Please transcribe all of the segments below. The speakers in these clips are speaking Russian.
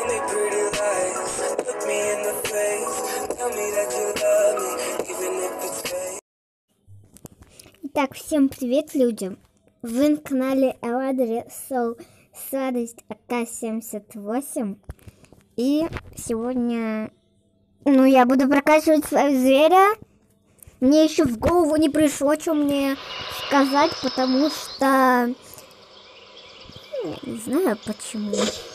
me pretty lies, look me in the face, tell me that you love me, even if it's fake. Итак, всем привет, люди! Вы на канале Эладри Soul Сладость АК-78. И сегодня, я буду прокачивать своего зверя. Мне еще в голову не пришло, что мне сказать, потому что... я не знаю почему.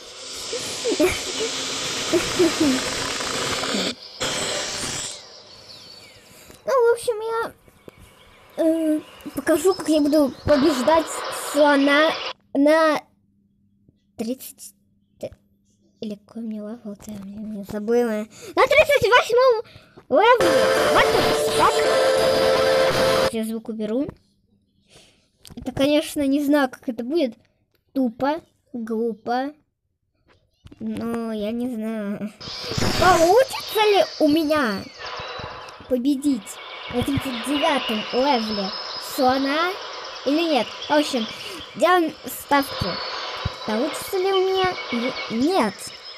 В общем, я покажу, как я буду побеждать слона на 30... Или какой мне левел-то, я не забыла. На 38-м левеле. Вот так. Я звук уберу. Это, конечно, не знаю, как это будет. Тупо, глупо. Но я не знаю. Получится ли у меня победить на 39-м левеле слона или нет? В общем, делаем ставки. Получится ли у меня или нет?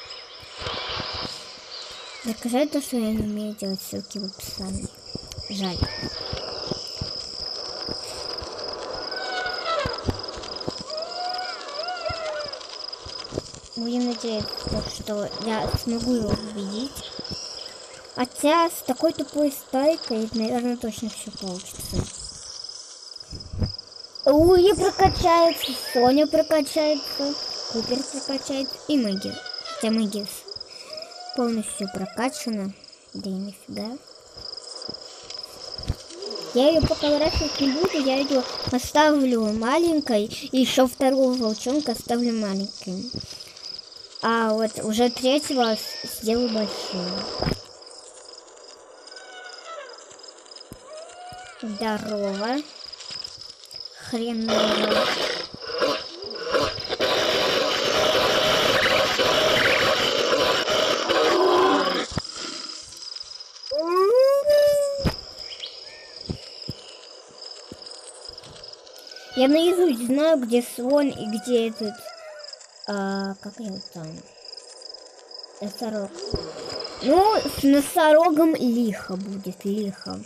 Доказать то, что я не умею делать, ссылки в описании. Жаль. Будем надеяться, что я смогу его победить. Хотя с такой тупой стайкой, наверное, точно все получится. Луи прокачается, Соня прокачается, Купер прокачается и Мэгги. Хотя Мэгги полностью прокачана. Да и нифига. Я ее пока выращивать не буду, я ее оставлю маленькой. И еще второго волчонка оставлю маленьким. А вот уже третьего сделаю большим. Здорово. Хреново. Я наизусть знаю, где слон и где этот... как его там? Носорог. С носорогом лихо будет, лихо.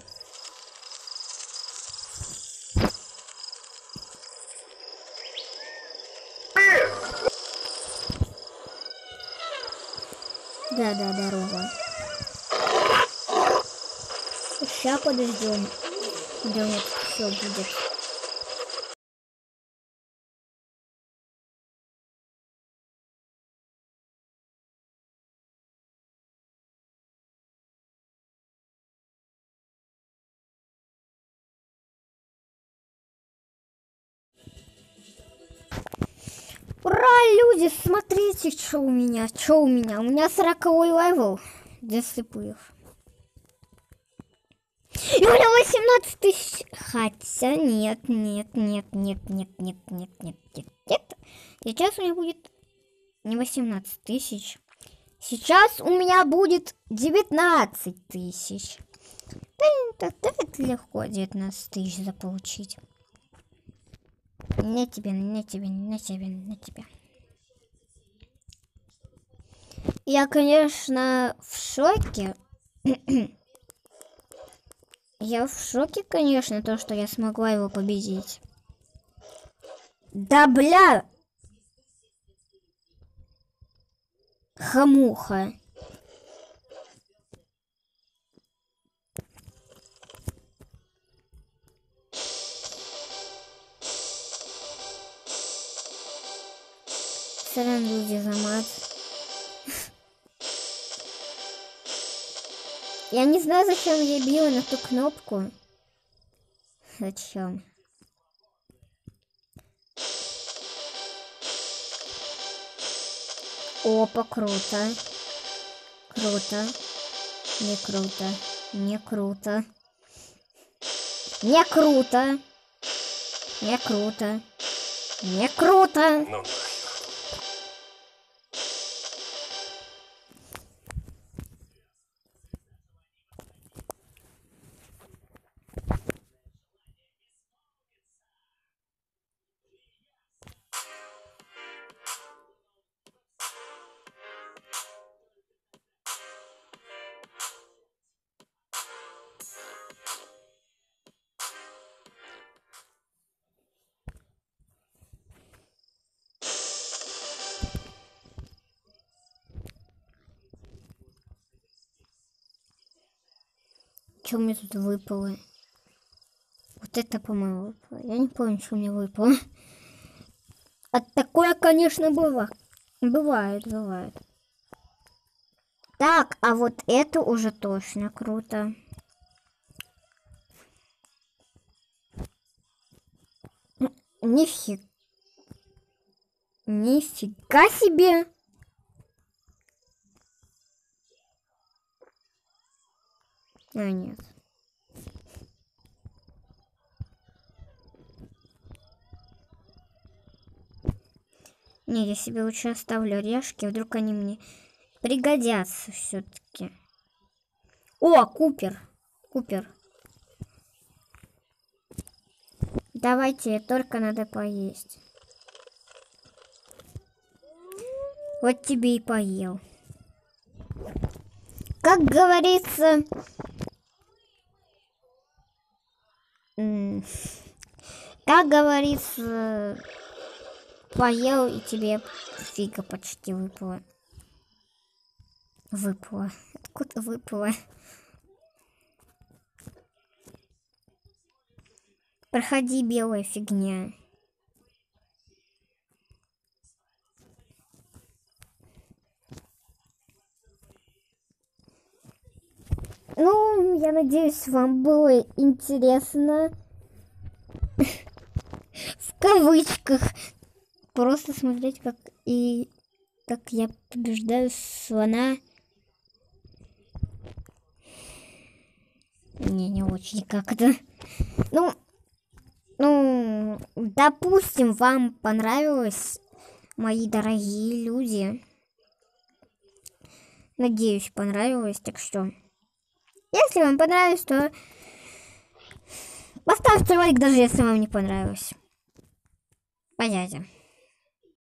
Да, здорово. Сейчас подождем, когда вот все будет. Ура, люди, смотрите, что у меня. У меня 40-й левел для слепых. И у меня 18 тысяч. Хотя нет. Сейчас у меня будет не 18 тысяч. Сейчас у меня будет 19 тысяч. Да, это легко 19 тысяч заполучить. На тебе. Я, конечно, в шоке. Я в шоке, конечно, то, что я смогла его победить. Да, бля! Хамуха. Сорян, люди, за мат. Я не знаю, зачем я била на ту кнопку. Зачем? Опа, круто. Круто. Не круто. Не круто. Не круто. Не круто. Не круто. Ну, что у меня тут выпало? Вот это, по-моему, выпало. Я не помню, что у меня выпало. А такое, конечно, бывает. Бывает. Так, а вот это уже точно круто. Нифига себе! А, нет. Не, я себе лучше оставлю орешки, вдруг они мне пригодятся все-таки. О, Купер. Давайте, только надо поесть. Вот тебе и поел. Как говорится... поел, и тебе фига почти выпала. Откуда выпала? Проходи, белая фигня. Ну, я надеюсь, вам было интересно. В кавычках. Просто смотреть, как я побеждаю слона. Не очень как-то. Ну, допустим, вам понравилось, мои дорогие люди. Надеюсь, понравилось. Так что, если вам понравилось, то поставьте лайк, даже если вам не понравилось. Понятно.